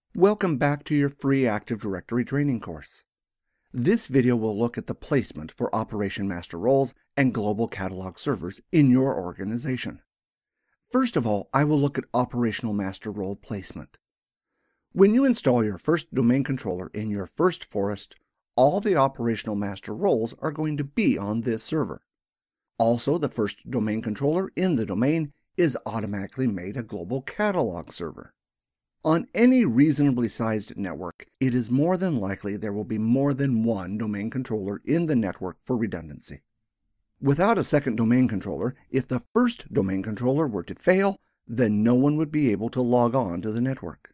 Welcome back to your free Active Directory training course. This video will look at the placement for Operation Master roles and global catalog servers in your organization. First of all, I will look at Operational Master role placement. When you install your first domain controller in your first forest, all the Operational Master roles are going to be on this server. Also, the first domain controller in the domain is automatically made a global catalog server. On any reasonably sized network, it is more than likely there will be more than one domain controller in the network for redundancy. Without a second domain controller, if the first domain controller were to fail, then no one would be able to log on to the network.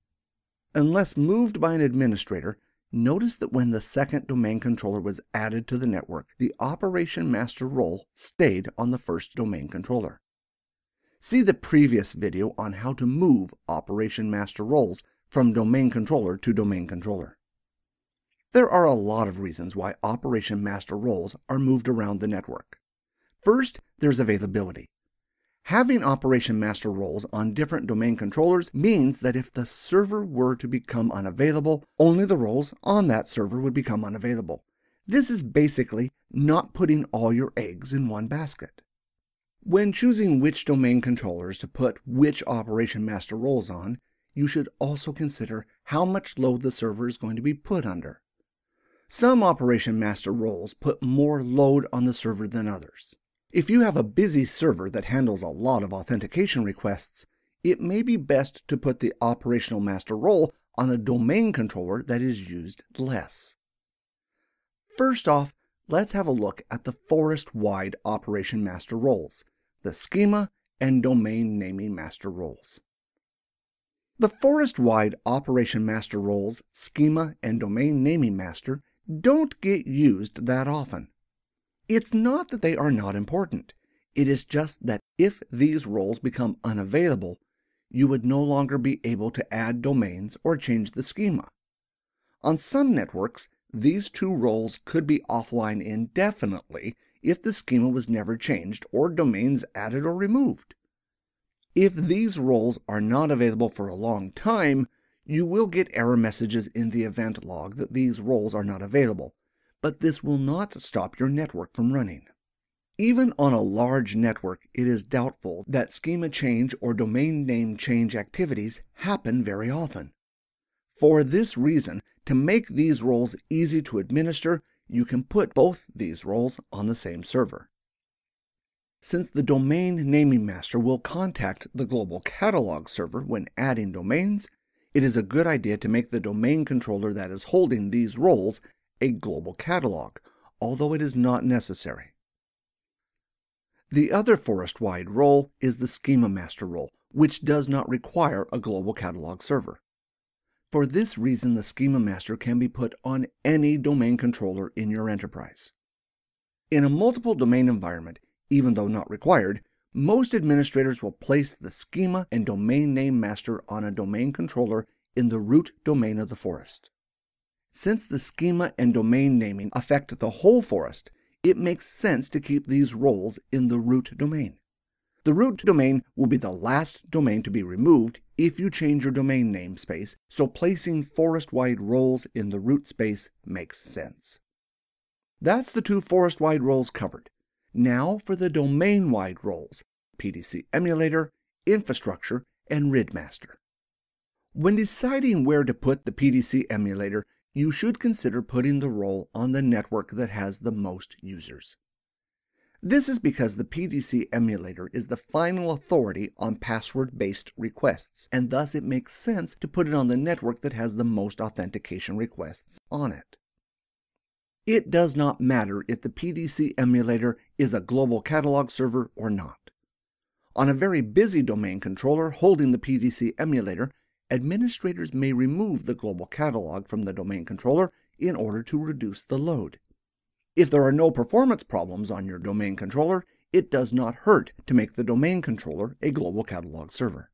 Unless moved by an administrator, notice that when the second domain controller was added to the network, the Operation Master role stayed on the first domain controller. See the previous video on how to move Operation Master roles from domain controller to domain controller. There are a lot of reasons why Operation Master roles are moved around the network. First, there's availability. Having Operation Master roles on different domain controllers means that if the server were to become unavailable, only the roles on that server would become unavailable. This is basically not putting all your eggs in one basket. When choosing which domain controllers to put which Operation Master roles on, you should also consider how much load the server is going to be put under. Some Operation Master roles put more load on the server than others. If you have a busy server that handles a lot of authentication requests, it may be best to put the Operational Master role on a domain controller that is used less. First off, let's have a look at the forest-wide Operation Master roles, the Schema and Domain Naming Master roles. The forest-wide Operation Master roles, Schema and Domain Naming Master, don't get used that often. It's not that they are not important. It is just that if these roles become unavailable, you would no longer be able to add domains or change the schema. On some networks, these two roles could be offline indefinitely if the schema was never changed or domains added or removed. If these roles are not available for a long time, you will get error messages in the event log that these roles are not available, but this will not stop your network from running. Even on a large network, it is doubtful that schema change or domain name change activities happen very often. For this reason, to make these roles easy to administer, you can put both these roles on the same server. Since the Domain Naming Master will contact the global catalog server when adding domains, it is a good idea to make the domain controller that is holding these roles a global catalog, although it is not necessary. The other forest-wide role is the Schema Master role, which does not require a global catalog server. For this reason, the Schema Master can be put on any domain controller in your enterprise. In a multiple domain environment, even though not required, most administrators will place the Schema and Domain Name Master on a domain controller in the root domain of the forest. Since the schema and domain naming affect the whole forest, it makes sense to keep these roles in the root domain. The root domain will be the last domain to be removed if you change your domain namespace, so placing forest-wide roles in the root space makes sense. That's the two forest-wide roles covered. Now for the domain-wide roles, PDC Emulator, Infrastructure, and RID Master. When deciding where to put the PDC Emulator, you should consider putting the role on the network that has the most users. This is because the PDC Emulator is the final authority on password-based requests, and thus it makes sense to put it on the network that has the most authentication requests on it. It does not matter if the PDC Emulator is a global catalog server or not. On a very busy domain controller holding the PDC Emulator, administrators may remove the global catalog from the domain controller in order to reduce the load. If there are no performance problems on your domain controller, it does not hurt to make the domain controller a global catalog server.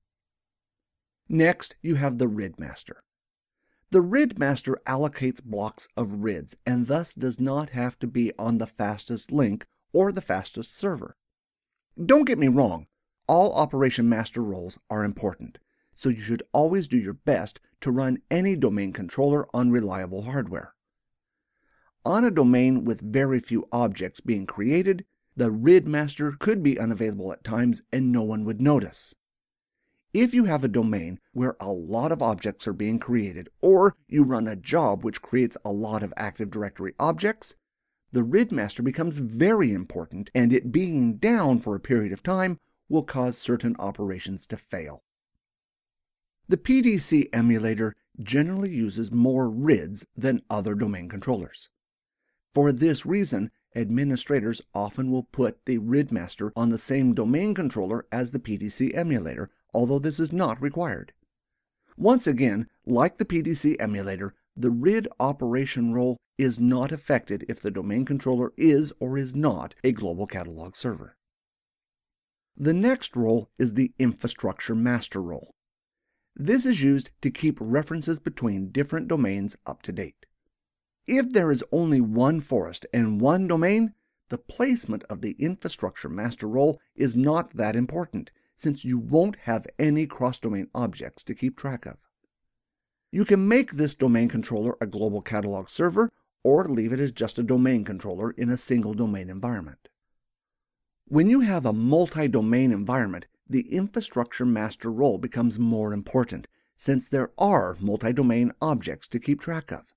Next, you have the RID Master. The RID Master allocates blocks of RIDs and thus does not have to be on the fastest link or the fastest server. Don't get me wrong, all Operation Master roles are important, so you should always do your best to run any domain controller on reliable hardware. On a domain with very few objects being created, the RID master could be unavailable at times and no one would notice. If you have a domain where a lot of objects are being created, or you run a job which creates a lot of Active Directory objects, the RID master becomes very important, and it being down for a period of time will cause certain operations to fail. The PDC emulator generally uses more RIDs than other domain controllers. For this reason, administrators often will put the RID master on the same domain controller as the PDC emulator, although this is not required. Once again, like the PDC emulator, the RID operation role is not affected if the domain controller is or is not a global catalog server. The next role is the infrastructure master role. This is used to keep references between different domains up to date. If there is only one forest and one domain, the placement of the infrastructure master role is not that important, since you won't have any cross-domain objects to keep track of. You can make this domain controller a global catalog server, or leave it as just a domain controller in a single domain environment. When you have a multi-domain environment, the infrastructure master role becomes more important, since there are multi-domain objects to keep track of.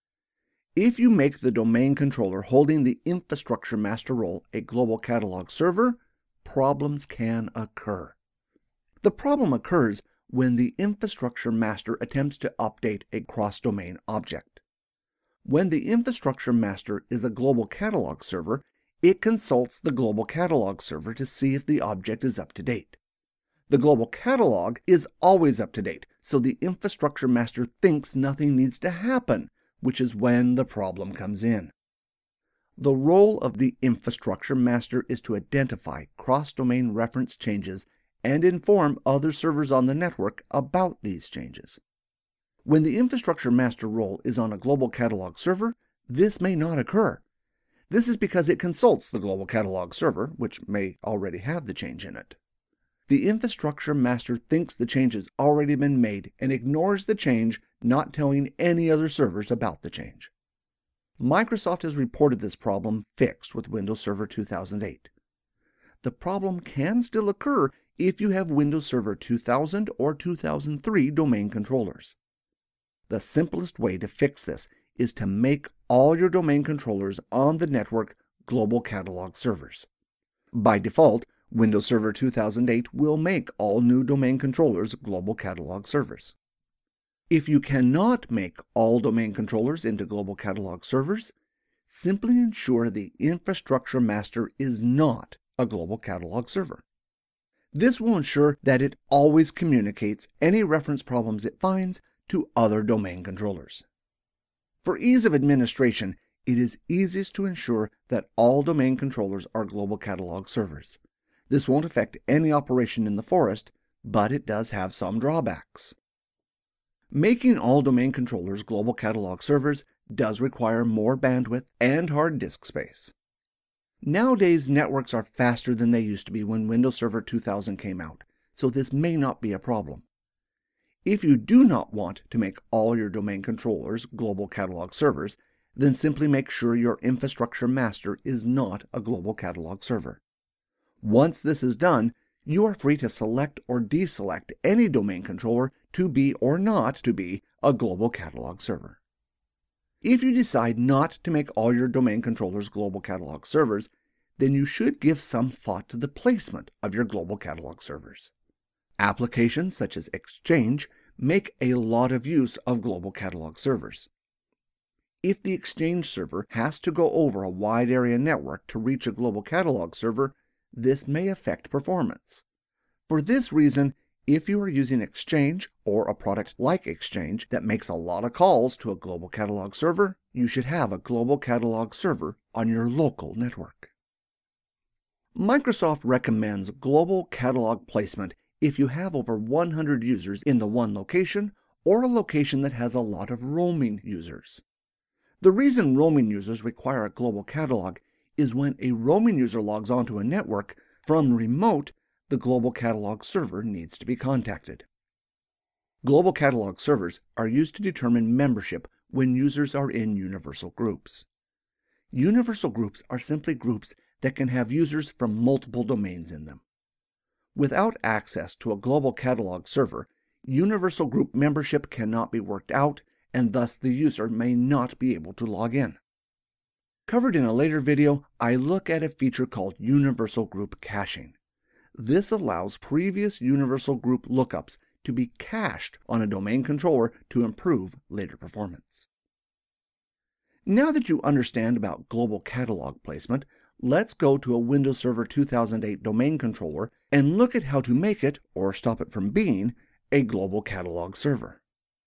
If you make the domain controller holding the infrastructure master role a global catalog server, problems can occur. The problem occurs when the infrastructure master attempts to update a cross-domain object. When the infrastructure master is a global catalog server, it consults the global catalog server to see if the object is up to date. The global catalog is always up to date, so the infrastructure master thinks nothing needs to happen, which is when the problem comes in. The role of the infrastructure master is to identify cross-domain reference changes and inform other servers on the network about these changes. When the infrastructure master role is on a global catalog server, this may not occur. This is because it consults the global catalog server, which may already have the change in it. The infrastructure master thinks the change has already been made and ignores the change, not telling any other servers about the change. Microsoft has reported this problem fixed with Windows Server 2008. The problem can still occur if you have Windows Server 2000 or 2003 domain controllers. The simplest way to fix this is to make all your domain controllers on the network global catalog servers. By default, Windows Server 2008 will make all new domain controllers global catalog servers. If you cannot make all domain controllers into global catalog servers, simply ensure the infrastructure master is not a global catalog server. This will ensure that it always communicates any reference problems it finds to other domain controllers. For ease of administration, it is easiest to ensure that all domain controllers are global catalog servers. This won't affect any operation in the forest, but it does have some drawbacks. Making all domain controllers global catalog servers does require more bandwidth and hard disk space. Nowadays, networks are faster than they used to be when Windows Server 2000 came out, so this may not be a problem. If you do not want to make all your domain controllers global catalog servers, then simply make sure your infrastructure master is not a global catalog server. Once this is done, you are free to select or deselect any domain controller to be or not to be a global catalog server. If you decide not to make all your domain controllers global catalog servers, then you should give some thought to the placement of your global catalog servers. Applications such as Exchange make a lot of use of global catalog servers. If the Exchange server has to go over a wide area network to reach a global catalog server, this may affect performance. For this reason, if you are using Exchange or a product like Exchange that makes a lot of calls to a global catalog server, you should have a global catalog server on your local network. Microsoft recommends global catalog placement if you have over 100 users in the one location or a location that has a lot of roaming users. The reason roaming users require a global catalog is when a roaming user logs onto a network from remote, the global catalog server needs to be contacted. Global catalog servers are used to determine membership when users are in universal groups. Universal groups are simply groups that can have users from multiple domains in them. Without access to a global catalog server, universal group membership cannot be worked out, and thus the user may not be able to log in. Covered in a later video, I look at a feature called universal group caching. This allows previous universal group lookups to be cached on a domain controller to improve later performance. Now that you understand about global catalog placement, let's go to a Windows Server 2008 domain controller and look at how to make it, or stop it from being, a global catalog server.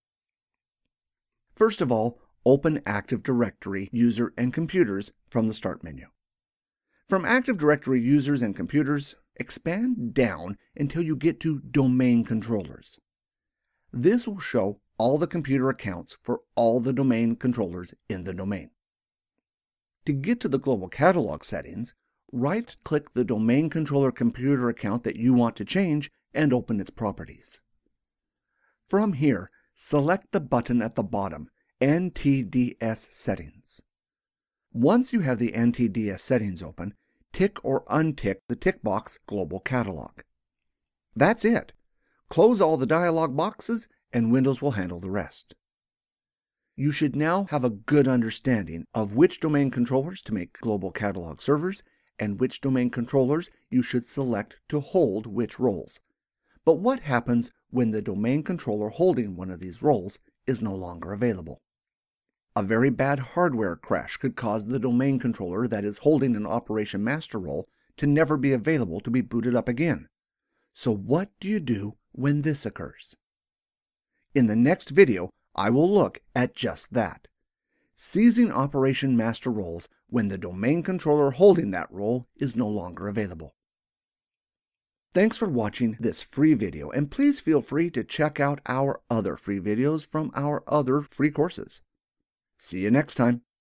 First of all, open Active Directory User and Computers from the Start menu. From Active Directory Users and Computers, expand down until you get to Domain Controllers. This will show all the computer accounts for all the domain controllers in the domain. To get to the global catalog settings, right-click the domain controller computer account that you want to change and open its properties. From here, select the button at the bottom, NTDS Settings. Once you have the NTDS settings open, tick or untick the tick box Global Catalog. That's it. Close all the dialog boxes and Windows will handle the rest. You should now have a good understanding of which domain controllers to make global catalog servers and which domain controllers you should select to hold which roles. But what happens when the domain controller holding one of these roles is no longer available? A very bad hardware crash could cause the domain controller that is holding an Operation Master role to never be available to be booted up again. So what do you do when this occurs? In the next video, I will look at just that. Seizing Operation Master roles when the domain controller holding that role is no longer available. Thanks for watching this free video, and please feel free to check out our other free videos from our other free courses. See you next time.